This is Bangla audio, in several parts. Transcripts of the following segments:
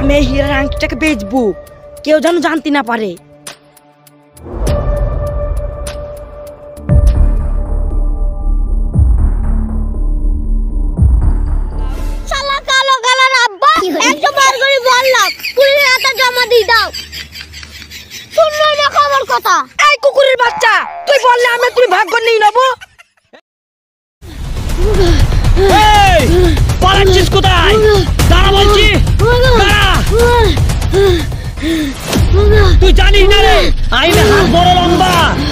আমি এই হীরার আংটিটাকে বেচবো, কেউ যেন জানতে না পারে। শালা কালো কালার আব্বা, একটু বার করে বললাম পুলিশের হাতে জমা দিয়ে দাও, শুনলো না আমার কথা। এই কুকুরের বাচ্চা, তুই বললে আমি তুই ভাগ্য নিয়ে নেবো। এই পালাচ্ছিস কোথায়? দাঁড়া বলছি, দাঁড়া। তুই জানিস না রে আইনে হাত বড় লম্বা।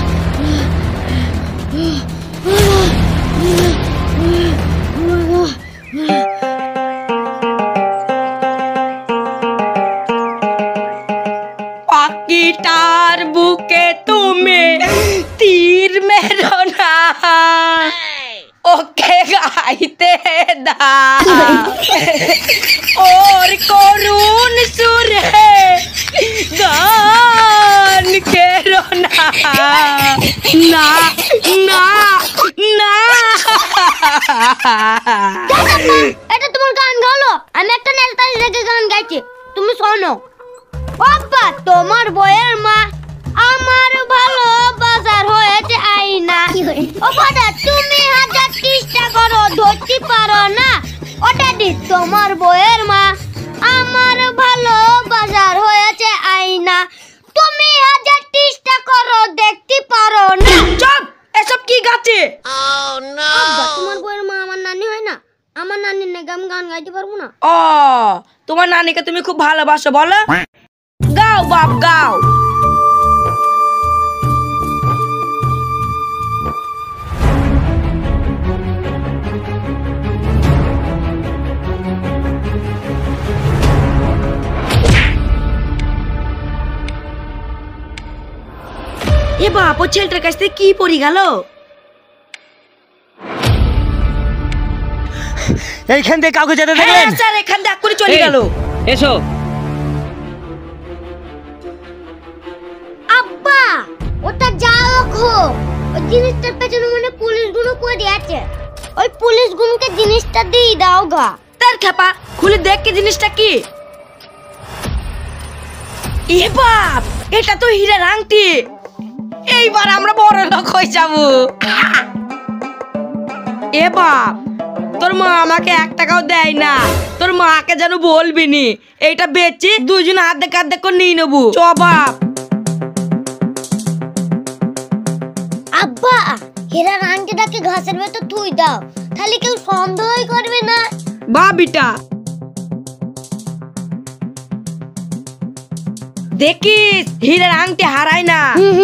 পাখিটার বুকে তুমি তীর মেরো না, ওকে গাইতে দাও ওর করুণ সুরে গান কেরো না, না না না। এটা তোমার গান গালো, আমি একটা নেলতালি রেখে গান গাইছি, তুমি শোনো। বাবা তোমার বইয়ের মা আমার ভালো বাজার হয়েছে আইনা, ও বাবা তুমি হাজার চেষ্টা করো ধরতে পারো না, ওটা দি তোমার বইয়ের মা আমার ভালো বাজার হয়েছে আইনা, তুমি হাজার চেষ্টা করো দেখতে পারো না। চুপ, এসব কি গাছে? বাবা তোমার বইয়ের মা আমার নানি হয় না, আমার নানির নাকি আমি গান গাইতে পারবো না? ও তোমার নানিকে তুমি খুব ভালোবাসো বলো? গাও বাপ গাও। এ বাপ, ও ছেলেটার কাছ থেকে কি পড়ে গেল? এইখান থেকে কাউকে যেতে দেখলেন? স্যার এখান থেকে করে চলে গেল। এসো। আব্বা ওটা যাও খো, ওই জিনিসটার পেছনে মানে পুলিশগুলো পড়ে আছে, ওই পুলিশগুলোকে জিনিসটা দিয়ে দাও গা। তার খাপা খুলে দেখ কি জিনিসটা কি। এ বাপ, এটা তো হীরার আংটি, এইবার আমরা বড় লোক হয়ে যাব। এ বাপ, তোর মা আমাকে 1 টাকাও দেয় না, তোর মাকে যেন বলবি নি, এইটা বেচি দুজন আর্ধেক আর্ধেক করে নিয়ে নেবো। চ বাপ। আব্বা হীরার আংটিটাকে ঘাসের ভেতর থুই দাও, তাহলে কেউ সন্দেহই করবে না। বা বিটা, দেখিস হীরার আংটি হারায় না।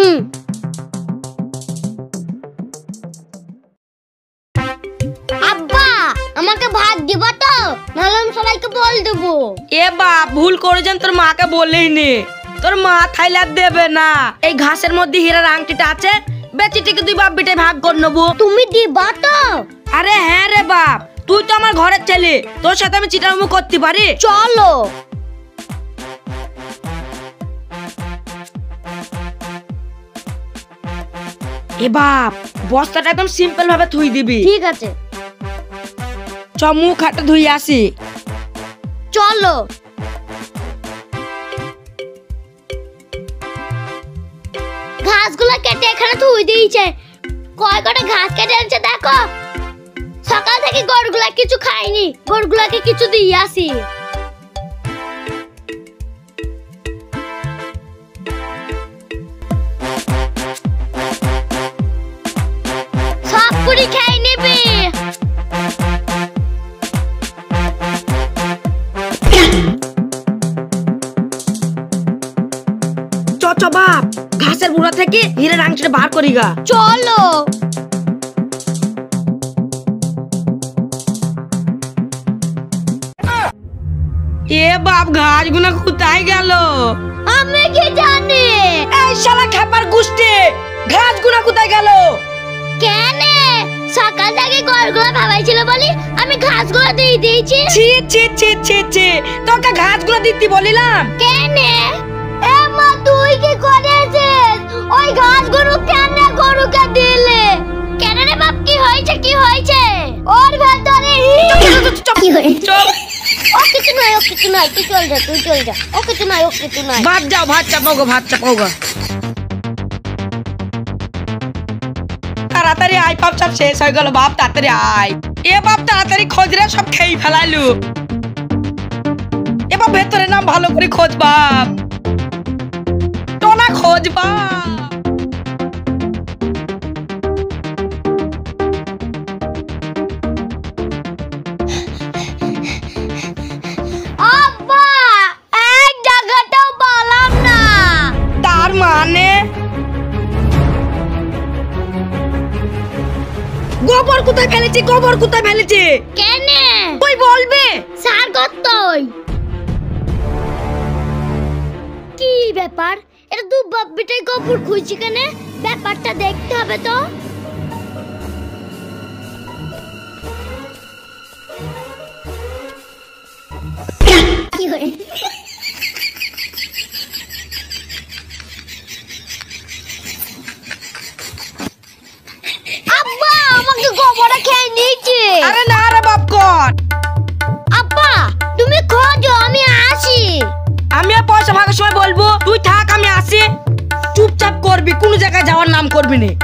আব্বা আমাকে ভাত দিবা তো, নাহলে আমি সবাইকে বল দেবো। এ বাপ, ভুল করেছেন, তোর মাকে বলেইনি, তোর মা থাইলে আর দেবে না। এই ঘাসের মধ্যে হীরার আংটিটা আছে, বেচিটিকে তুই বাপ বিটে ভাগ করে নেবো। তুমি দিবা তো? আরে হ্যাঁ রে বাপ, তুই তো আমার ঘরের ছেলে, তোর সাথে আমি চিটামু করতে পারি? চলো। এ বাপ, বস্তাটা একদম সিম্পল ভাবে ধুই দিবি। ঠিক আছে চ মুখ হাতে ধুই আসি। চলো। ঘাসগুলো কেটে এখানে থুই দিয়েছে, কয় কটা ঘাস কেটে আনছে দেখো। সকাল থেকে গরুগুলা কিছু খায়নি, গরুগুলাকে কিছু দিয়ে আসি। সব পুরি খেয়ে নেবে। চ চ বাপ, ঘাসের বুড়া থেকে হীরার আংটিটা বার করি গা। চলো। এ বাপ, ঘাস গুনা কোথায় গেল? আমি কি জানি? এই শালা খেপার গুষ্টি, ঘাস গুনা কোথায় গেল? কেন সকাল থেকে গরুগুলো ভাবাইছিল বলি আমি ঘাসগুলো দিয়ে দিয়েছি। ছি ছি ছি ছি ছি, তোকে ঘাসগুলো দিতে বলিলাম। কেন এ মা তুই কি করেছিস? ওই ঘাসগুলো কেন গরুকে দিলে? কেন রে বাপ, কি হয়েছে কি হয়েছে? ওর ভেতরে চুপ। ও কিছু নয়, ও কিছু নয়, তুই চল যা, তুই চল যা। ও কিছু নয়, ও কিছু নয়। ভাত যাও, ভাত চাপাও গো, ভাত চাপাও গো। তাড়াতাড়ি আয় বাপ, সব শেষ হয়ে গেল বাপ, তাড়াতাড়ি আয়। এ বাপ তাড়াতাড়ি খোঁজ রে, সব খেয়ে ফেলাইলু। এ বাপ ভেতরে নাম, ভালো করে খোঁজ বাপ, টোনা খোঁজ বাপ। আব্বা, এক জায়গাটাও পেলাম না। তার মানে গোবর কোথায় ফেলেছি, গোবর কোথায় ফেলেছি? কেন তুই বলবি? স্যার কতই কি ব্যাপার? এটা দু বাপ বেটাই গোবর খুঁজছি কেন? ব্যাপারটা দেখতে হবে তো। কি হয়ে আব্বা, আমাকে গোবরটা খেয়ে নিয়েছে। আরে না রে বাপ, কর। আব্বা তুমি খোঁজো, আমি আসি। আমি আর পয়সা ভাগের সময় বলবো, তুই থাক, আমি আসি। চুপচাপ করবি, কোন জায়গায় যাওয়ার নাম করবি না।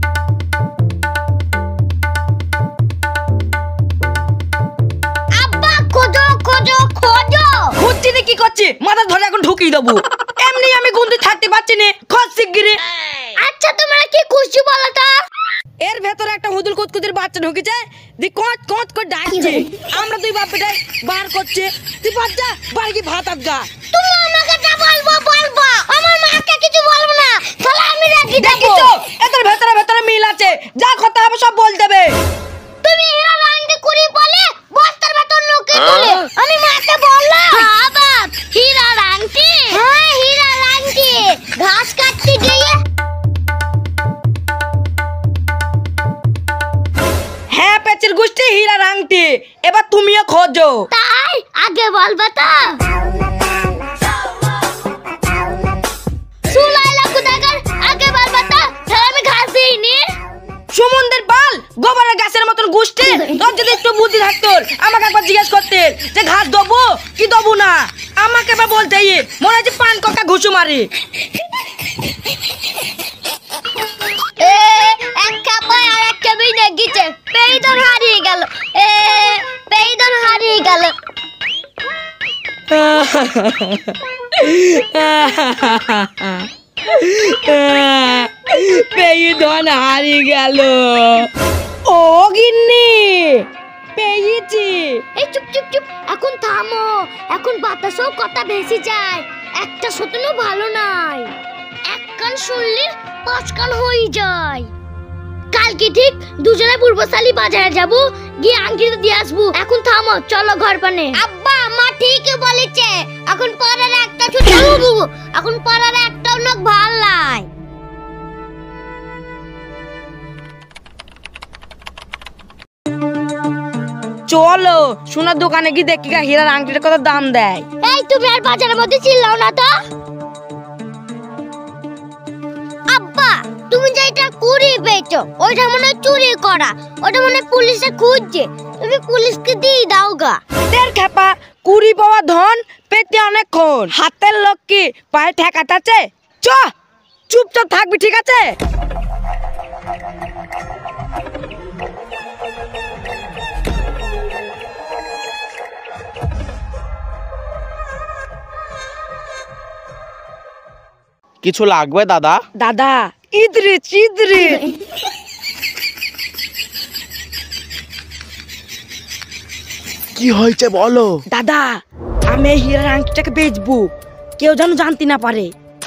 আব্বা খোঁজো, খোঁজো, খোঁজো। খুঁজছি না, কি করছি? মাথা ধরে এখন ঢুকিয়ে দেবো। এমনি আমি গুনতে থাকতে পারছি না, খোঁজ শিগগিরি। আচ্ছা তোমরা কি খুশি বলো তো? এর ভেতরে একটা হুদুল কুতকুতির বাচ্চা ঢুকেছে, দি কট কট করে ডাকছে। আমরা দুই বাপ বেটাই বার করছে, তুই বাচ্চা বাড়ি কি ভাত আদগা। তুমি আমাকে যা বলবো বলবো, আমার মাকে কিছু বলবো না, তাহলে আমি রাখি দেবো। দেখিছো এদের ভেতরে ভেতরে মিল আছে, যা কথা হবে সব বল দেবে। তুমি হীরা রাঙ্গি কুড়ি বলে বস্তার ভেতর লুকিয়ে তুলে আমি মাকে বললাম, হ্যাঁ বাপ হীরা রাঙ্গি, হ্যাঁ হীরা রাঙ্গি। ঘাস কাটতে গিয়ে হ্যাঁ পেচির গোষ্ঠী হীরা রাংটি, এবার তুমিও খোঁজো। তাই আগে বলবে তো। সুলাইলা কোথাকার, আগে বলবে তো, তাহলে আমি ঘাস দিইনি। সমুদ্রের পাল গোবরের গাছের মতন গোষ্ঠী, তোর যদি একটু বুদ্ধি থাকতো আমাকে একবার জিজ্ঞেস করতে যে ঘাস দেবো কি দেবো না। আমাকে এবার বলতে মনে হচ্ছে পান ককা ঘুষু মারি। এক কাপায় আর এক কাপি নেগিছে, পেইদন হারিয়ে গেল। পেইদন হারিয়ে গেল। পেয়ে ধন হারিয়ে গেল। ও গিন্নি পেয়েছি। এই চুপ চুপ চুপ, এখন থামো, এখন বাতাসও কথা ভেসে যায়। একটা শতনও ভালো নাই, এক কান শুনলে পাঁচ কান হয়ে যায়। কালকে ঠিক দুজনে পূর্বশালী বাজারে যাব, গিয়ে আংটিটা দিয়ে আসবো। এখন থামো, চলো ঘর পানে। আব্বা মা ঠিকই বলেছে, এখন পাড়ার একটা ছোট এখন পাড়ার একটা লোক ভাল নাই। চলো সোনার দোকানে গিয়ে দেখি হীরার আংটির কত দাম দেয়। এই তুমি আর বাজারের মধ্যে চিল্লাও না তো। আব্বা তুমি যেটা কুড়ি পেয়েছো ওইটা মনে হয় চুরি করা, ওটা মনে হয় পুলিশে খুঁজছে, তুমি পুলিশকে দিয়ে দাও গা। তের খেপা, কুড়ি পাওয়া ধন পেতে অনেকক্ষণ, হাতের লোক কি পায়ে ঠেকাটাছে। চ চুপচাপ থাকবি, ঠিক আছে? কিছু লাগবে দাদা? দাদা ইদ্রিস ইদ্রিস। কি হয়েছে বলো? দাদা আমি এই হীরার আংটিটাকে বেচবো, কেউ যেন জানতে না পারে।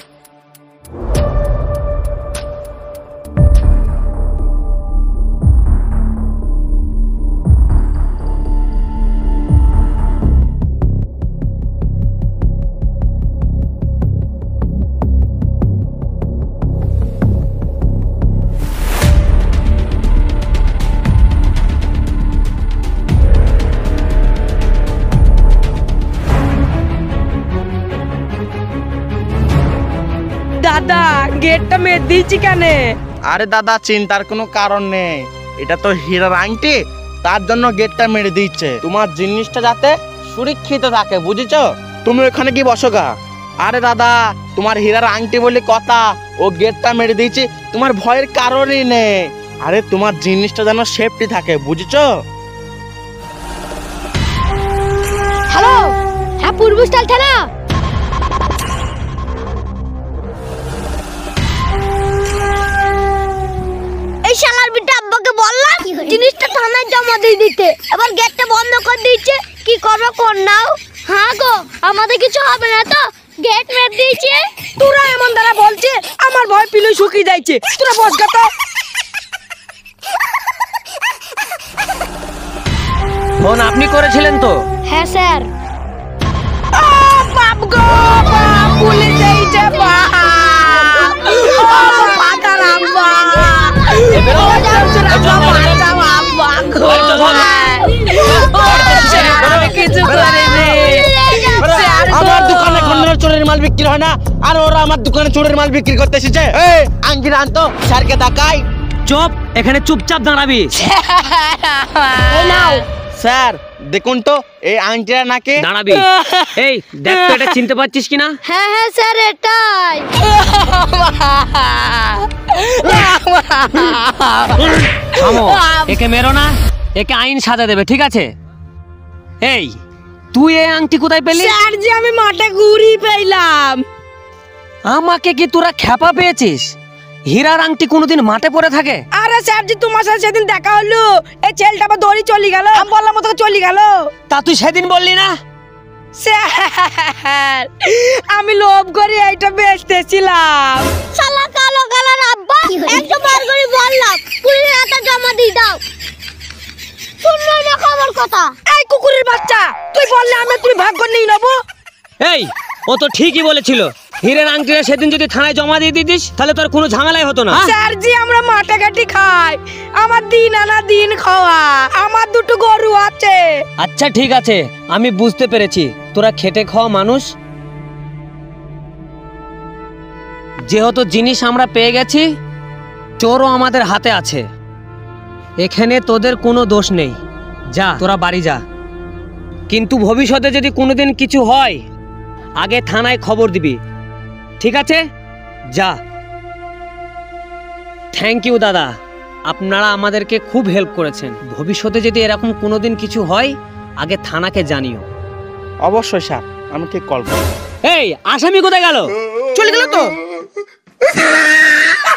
দাদা গেটটা মেরে দিয়েছি কেন? আরে দাদা চিন্তার কোনো কারণ নেই, এটা তো হীরার আংটি, তার জন্য গেটটা মেরে দিচ্ছে। তোমার জিনিসটা যাতে সুরক্ষিত থাকে, বুঝেছো? তুমি ওখানে কি বসো গা। আরে দাদা, তোমার হীরার আংটি বলে কথা, ও গেটটা মেরে দিয়েছে, তোমার ভয়ের কারণই নেই। আরে তোমার জিনিসটা যেন সেফটি থাকে, বুঝেছো? হ্যালো, হ্যাঁ পূর্বস্থল থানা। এই শালার বিটা আব্বাকে বললাম জিনিসটা থানায় জমা দিয়ে দিতে, এবার গেটটা বন্ধ করে দিয়েছে, কি করবো কোন নাও? হ্যাঁ গো, আমাদের কিছু হবে না তো? গেট মেরে দিয়েছে। তোরা এমন দ্বারা বলছে, আমার ভয় পিলু শুকিয়ে যাচ্ছে। তোরা বস গা তো। ফোন আপনি করেছিলেন তো? হ্যাঁ স্যার। বাপ গো বাপ, পুলিশ এইছে বাপ। পাতা রাম্বা। আমি কিছু করিনি। আমার দোকানে খন্ডের চোরের মাল বিক্রি হয় না, আর ওরা আমার দোকানে চোরের মাল বিক্রি করতে এসেছে। এই আংটি আনতো, স্যারকে তাকাই। চুপ, এখানে চুপচাপ দাঁড়াবি। এই নাও। স্যার দেখুন তো এই আংটিটা নাকি। দাঁড়াবি। এই দেখ তো, এটা চিনতে পারছিস কিনা? হ্যাঁ হ্যাঁ স্যার, এটাই। থামো, একে মেরো না, একে আইন সাজা দেবে, ঠিক আছে? এই তুই এই আংটি কোথায় পেলি? স্যার জি, আমি মাঠে ঘুরি পেলাম। আমাকে কি তোরা খেপা পেয়েছিস? হীরার আংটি কোনোদিন মাঠে পড়ে থাকে? আরে স্যার জি, তোমার সাথে সেদিন দেখা হলো, এই ছেলেটা আবার দড়ি চলে গেল, আমি বললাম মতো চলে গেল। তা তুই সেদিন বললি না? স্যার আমি লোভ করে এইটা বেচতেছিলাম। শালা কালো কালার আব্বা, একটু বার করে বললাম পুলিশের হাতে জমা দিয়ে দাও, শুনলো না আমার কথা? এই কুকুরের বাচ্চা, তুই বললে আমি তুই ভাগ্য নিয়ে নেবো। এই ও তো ঠিকই বলেছিল, হীরের আংটিটা সেদিন যদি থানায় জমা দিয়ে দিতিস তাহলে তোর কোনো ঝামেলাই হতো না। স্যার জি, আমরা মাঠে ঘাটি খাই, আমার দিন আনা দিন খাওয়া, আমার দুটো গরু আছে। আচ্ছা ঠিক আছে, আমি বুঝতে পেরেছি তোরা খেটে খাওয়া মানুষ। যেহেতু জিনিস আমরা পেয়ে গেছি, চোরও আমাদের হাতে আছে, এখানে তোদের কোনো দোষ নেই। যা, তোরা বাড়ি যা। কিন্তু ভবিষ্যতে যদি কোনোদিন কিছু হয়, আগে থানায় খবর দিবি, ঠিক আছে? যা। থ্যাংক ইউ দাদা, আপনারা আমাদেরকে খুব হেল্প করেছেন। ভবিষ্যতে যদি এরকম কোনোদিন কিছু হয়, আগে থানাকে জানিও। অবশ্যই স্যার, আমি ঠিক কল করব। এই আসামি কোথায় গেল? চলে গেল তো।